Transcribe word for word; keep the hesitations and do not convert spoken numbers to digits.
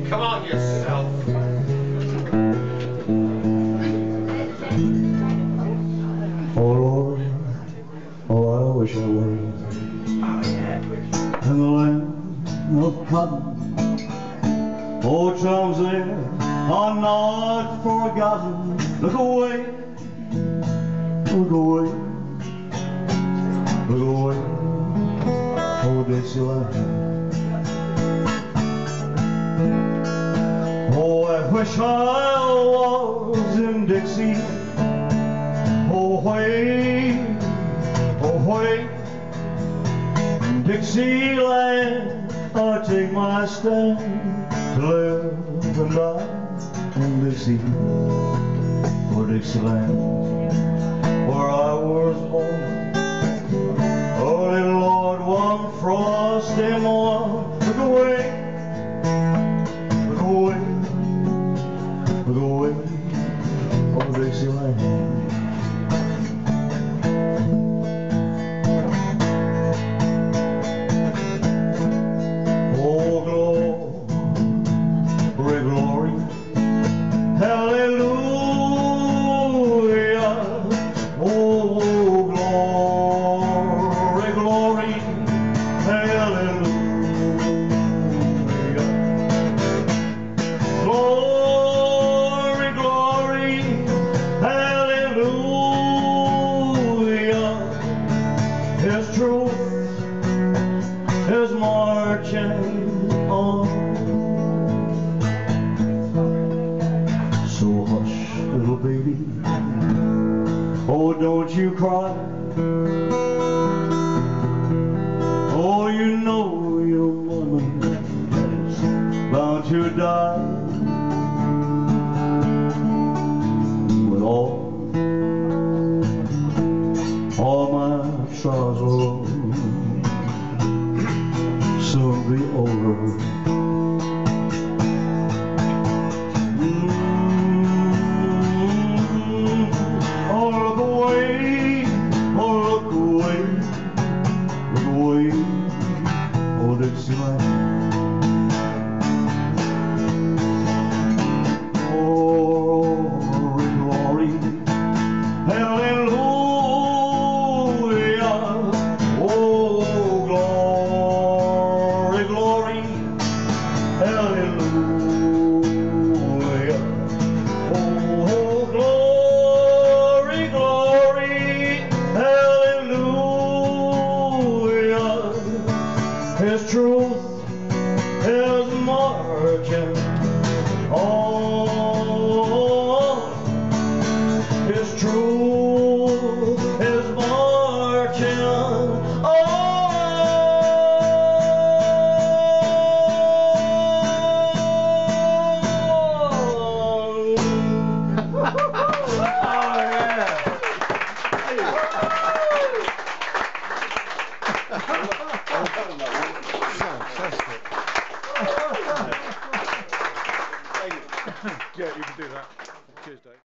Come on yourself. Oh Lord, oh I wish I were in the land of cotton. Old chums there are not forgotten. Look away, look away, look away, oh Dixieland. Oh, I wish I was in Dixie. Oh, wait, oh, wait, Dixieland, I take my stand to live and die in Dixie, for Dixieland, where I was born. Oh, little Lord, one frosty morn, look away, look away, look away, for Dixieland. His truth is marching on. So hush, little baby, oh don't you cry. Oh, you know your mama is bound to die. With all all my trials will soon be over. Mm-hmm. Oh, look away, oh, look away, look away, oh, Dixieland. Oh, glory, hallelujah. Hallelujah. Oh, glory, glory, hallelujah. His truth is marching on. His truth is marching on. Fantastic. Yeah, you can do that. Cheers, Dave.